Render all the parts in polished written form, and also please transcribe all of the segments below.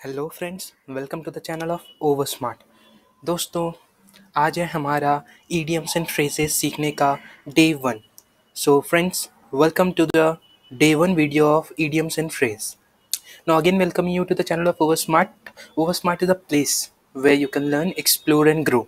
Hello friends, welcome to the channel of oversmart। दोस्तों, आज है हमारा idioms एंड phrases सीखने का day 1। So friends, welcome to the day 1 video of idioms and phrase। Now again welcoming you to the channel of oversmart। oversmart is a place where you can learn, explore and grow।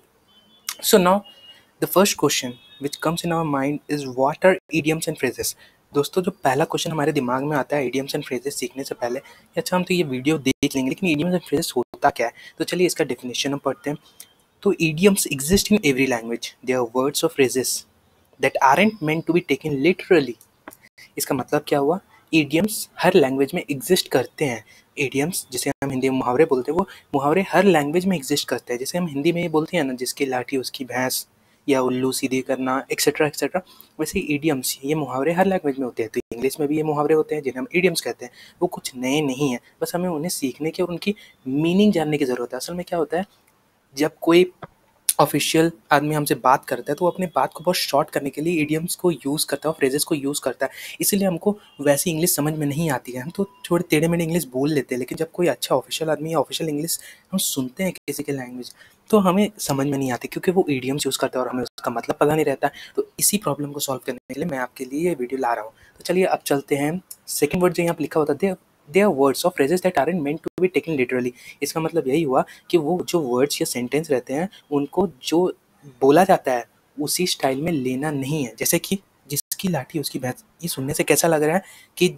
So now the first question which comes in our mind is what are idioms and phrases। दोस्तों, जो पहला question हमारे दिमाग में आता है idioms and phrases सीखने से पहले कि अच्छा हम तो ये वीडियो देख लेंगे लेकिन idioms and phrases होता क्या है। तो चलिए इसका डेफिनेशन हम पढ़ते हैं। तो idioms exist in every language। They are words or phrases that aren't meant to be taken literally। इसका मतलब क्या हुआ? ईडियम्स हर लैंग्वेज में एग्जिस्ट करते हैं। ईडियम्स जिसे हम हिंदी में मुहावरे बोलते हैं, वो मुहावरे हर लैंग्वेज में एग्जिस्ट करते हैं। जैसे हम हिंदी में ये बोलते हैं ना, जिसकी लाठी उसकी भैंस, या उल्लू सीधी करना, एक्सेट्रा एक्सेट्रा। वैसे ईडियम्स, ये मुहावरे हर लैंग्वेज में होते हैं। तो इंग्लिश में भी ये मुहावरे होते हैं जिन्हें हम ईडियम्स कहते हैं। वो कुछ नए नहीं है, बस हमें उन्हें सीखने की और उनकी मीनिंग जानने की ज़रूरत है। असल में क्या होता है, जब कोई ऑफिशियल आदमी हमसे बात करता है तो वो अपनी बात को बहुत शॉर्ट करने के लिए इडियम्स को यूज़ करता है और फ्रेजेस को यूज़ करता है। इसीलिए हमको वैसी इंग्लिश समझ में नहीं आती है। हम तो थोड़े टेढ़े मेढ़े इंग्लिश बोल लेते हैं, लेकिन जब कोई अच्छा ऑफिशियल आदमी या ऑफिशियल इंग्लिश हम सुनते हैं किसी के लैंग्वेज, तो हमें समझ में नहीं आती, क्योंकि वो इडियम्स यूज़ करता है और हमें उसका मतलब पता नहीं रहता है। तो इसी प्रॉब्लम को सॉल्व करने के लिए मैं आपके लिए ये वीडियो ला रहा हूँ। तो चलिए अब चलते हैं। सेकेंड वर्ड जो यहाँ पर लिखा होता है, they are words of phrases that aren't meant to be taken literally. इसका मतलब यही हुआ कि वो जो वर्ड्स या सेंटेंस रहते हैं उनको जो बोला जाता है उसी स्टाइल में लेना नहीं है। जैसे कि जिसकी लाठी उसकी भैंस, ये सुनने से कैसा लग रहा है कि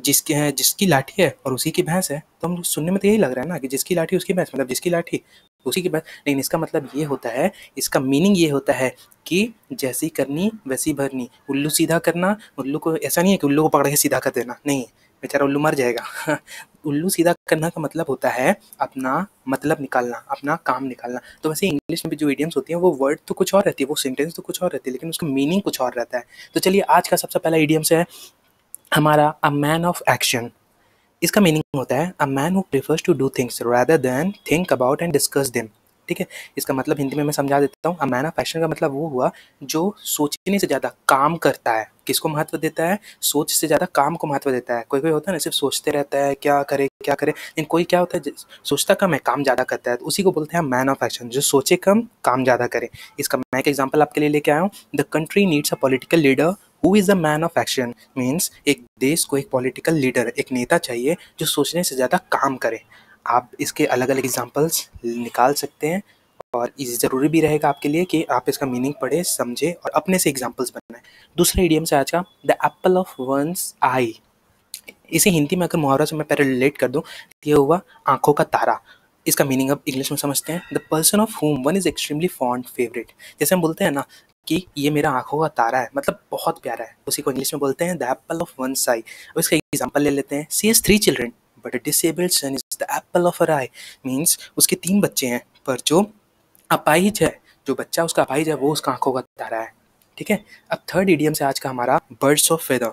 जिसकी लाठी है और उसी की भैंस है, तो हम सुनने में तो यही लग रहा है ना कि जिसकी लाठी उसकी भैंस, मतलब जिसकी लाठी उसी की भैंस। लेकिन इसका मतलब ये होता है, इसका मीनिंग ये होता है कि जैसी करनी वैसी भरनी। उल्लू सीधा करना, उल्लू को ऐसा नहीं है कि उल्लू को पकड़ के सीधा कर देना, नहीं, बेचारा उल्लू मर जाएगा। उल्लू सीधा करना का मतलब होता है अपना मतलब निकालना, अपना काम निकालना। तो वैसे इंग्लिश में भी जो इडियम्स होती हैं वो वर्ड तो कुछ और रहती है, वो सेंटेंस तो कुछ और रहती है, लेकिन उसका मीनिंग कुछ और रहता है। तो चलिए आज का सबसे पहला इडियम्स है हमारा अ मैन ऑफ एक्शन। इसका मीनिंग होता है a man who prefers to do things rather than think about and discuss them. ठीक है, इसका मतलब हिंदी में मैं समझा देता हूँ। अ मैन ऑफ एक्शन का मतलब वो हुआ जो सोचने से ज़्यादा काम करता है। किसको महत्व देता है? सोच से ज़्यादा काम को महत्व देता है। कोई कोई होता है ना, सिर्फ सोचते रहता है क्या करे क्या करे, लेकिन कोई क्या होता है सोचता कम है काम ज़्यादा करता है, तो उसी को बोलते हैं मैन ऑफ एक्शन, जो सोचे कम काम ज़्यादा करे। इसका मैं एक एग्जाम्पल आपके लिए लेके आया हूँ। The country needs a political leader who is a man of action. Means एक देश को एक पॉलिटिकल लीडर, एक नेता चाहिए जो सोचने से ज़्यादा काम करे। आप इसके अलग अलग एग्जाम्पल्स निकाल सकते हैं और ये ज़रूरी भी रहेगा आपके लिए कि आप इसका मीनिंग पढ़े, समझे और अपने से एग्जाम्पल्स बनाएं। दूसरा इडियम से आज का, the apple of one's eye. इसे हिंदी में अगर मुहावरा से मैं पहले रिलेट कर दूँ, ये हुआ आंखों का तारा। इसका मीनिंग अब इंग्लिश में समझते हैं। The person of whom one is extremely fond favourite. जैसे हम बोलते हैं ना कि ये मेरा आंखों का तारा है, मतलब बहुत प्यारा है, उसी को इंग्लिश में बोलते हैं the apple of one eye. अब इसका एग्जाम्पल ले लेते हैं। She has 3 children but a disabled son is the apple of her eye. Means उसके 3 बच्चे हैं, पर जो अपाहिज है, जो बच्चा उसका अपाहिज है, वो उसका आंखों का तारा है। ठीक है। अब थर्ड इडियम से आज का हमारा birds of feather.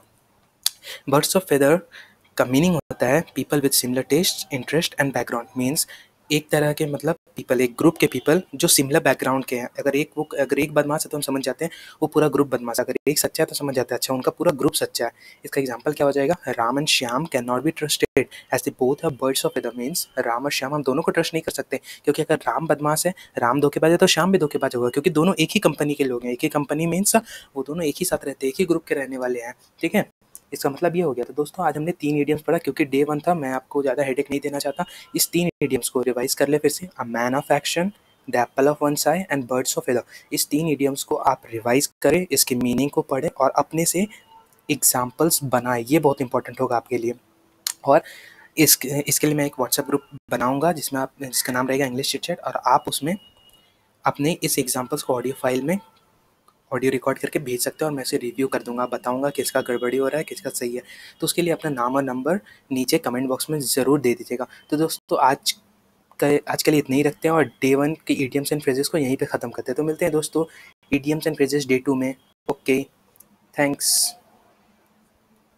Birds of feather का मीनिंग होता है people with similar taste, interest and background. Means एक तरह के, मतलब पीपल, एक ग्रुप के पीपल जो सिमिलर बैकग्राउंड के हैं। अगर एक बदमाश है तो हम समझ जाते हैं वो पूरा ग्रुप बदमाश है। अगर एक सच्चा है तो समझ जाते हैं अच्छा उनका पूरा ग्रुप सच्चा है। इसका एग्जांपल क्या हो जाएगा? Ram and Shyam can not be trusted as they both are birds of feather. Means Ram और श्याम, हम दोनों को ट्रस्ट नहीं कर सकते, क्योंकि अगर राम बदमाश है, राम धोखेबाज है, तो श्याम भी धोखेबाज होगा, क्योंकि दोनों एक ही कंपनी के लोग हैं। एक ही कंपनी मीन्स वो दोनों एक ही साथ रहते हैं, एक ही ग्रुप के रहने वाले हैं। ठीक है, इसका मतलब ये हो गया। तो दोस्तों आज हमने 3 इडियम्स पढ़ा, क्योंकि डे 1 था, मैं आपको ज़्यादा हेडेक नहीं देना चाहता। इस 3 इडियम्स को रिवाइज कर ले फिर से। A man of action, the apple of one's eye and birds of feather. इस 3 इडियम्स को आप रिवाइज करें, इसके मीनिंग को पढ़ें और अपने से एग्जाम्पल्स बनाएं। ये बहुत इंपॉर्टेंट होगा आपके लिए। और इसके लिए मैं एक व्हाट्सएप ग्रुप बनाऊंगा जिसका नाम रहेगा इंग्लिश चिट चैट, और आप उसमें अपने इस एग्जाम्पल्स को ऑडियो फाइल में ऑडियो रिकॉर्ड करके भेज सकते हो और मैं इसे रिव्यू कर दूंगा, बताऊंगा किसका गड़बड़ी हो रहा है, किसका सही है। तो उसके लिए अपना नाम और नंबर नीचे कमेंट बॉक्स में ज़रूर दे दीजिएगा। तो दोस्तों आज के लिए इतना ही रखते हैं और डे 1 के इडियम्स एंड फ्रेजेस को यहीं पे ख़त्म करते हैं। तो मिलते हैं दोस्तों इडियम्स एंड फ्रेजेस डे 2 में। Okay, thanks.